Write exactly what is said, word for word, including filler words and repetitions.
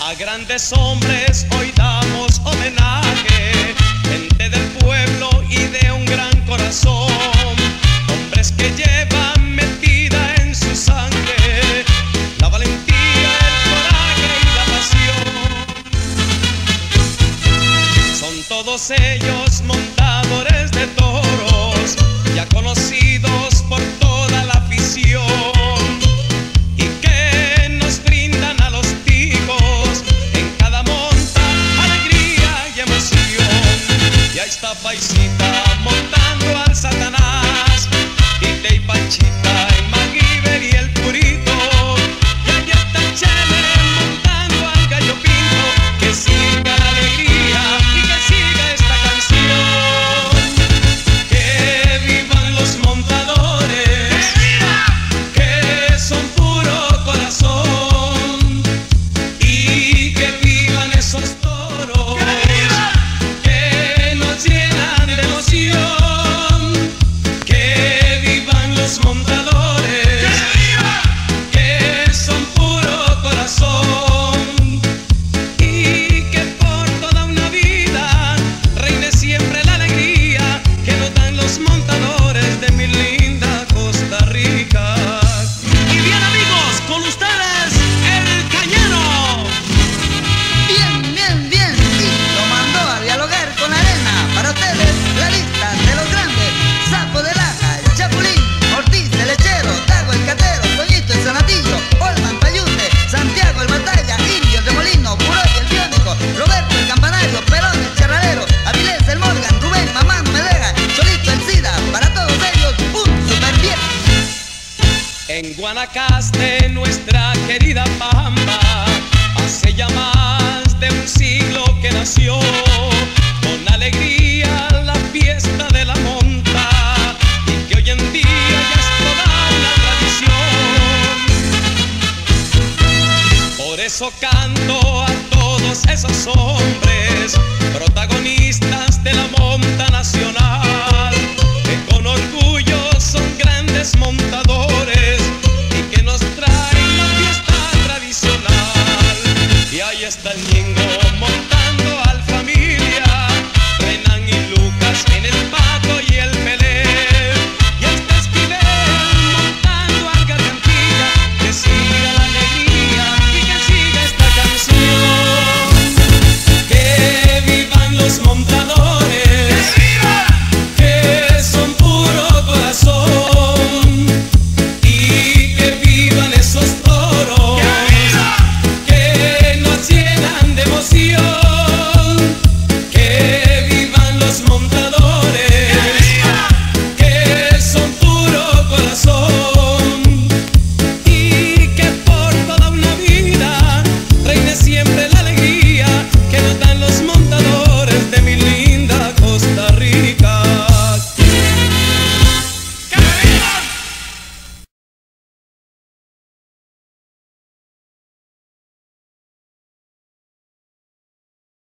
A grandes hombres hoy damos homenaje, gente del pueblo y de un gran corazón, hombres que llevan metida en su sangre la valentía, el coraje y la pasión. Son todos ellos montadores de toros, ya conocidos por toda la afición, esta paisita montando al Satanás, Tita y Panchita, el MacGyver y el Purito, y allá está Chele montando al Gallo Pinto. Que siga la alegría y que siga esta canción, que vivan los montadores, que son puro corazón, y que vivan esos toros llenan de emoción, que vivan los montadores, que son puro corazón, y que por toda una vida reine siempre la alegría que nos dan los montadores de mi linda Costa Rica. Y bien, amigos, con ustedes el Cañero. Bien, bien, bien, sí, lo mandó a dialogar con Arena. Para ustedes, la lista de los grandes: Sapo de Laja, el Chapulín, Ortiz el Lechero, Tago el Catero, Toñito el Zanatillo, Olman Tayute, Santiago el Batalla, Indio el Remolino, Puroy el Biónico, Roberto el Campanario, Perón el Charralero, Avilés el Morgan, Rubén Mamá no me deja, Cholito el Sida. Para todos ellos, un super bien. En Guanacaste, nuestra querida Pampa, hace ya más de un siglo que nació, con alegría la fiesta de la monta, y que hoy en día ya es toda una tradición. Por eso canto a todos esos hombres, protagonistas de la monta nacional, que con orgullo son grandes montadores y que nos traen la fiesta tradicional. Y ahí está el Ñingo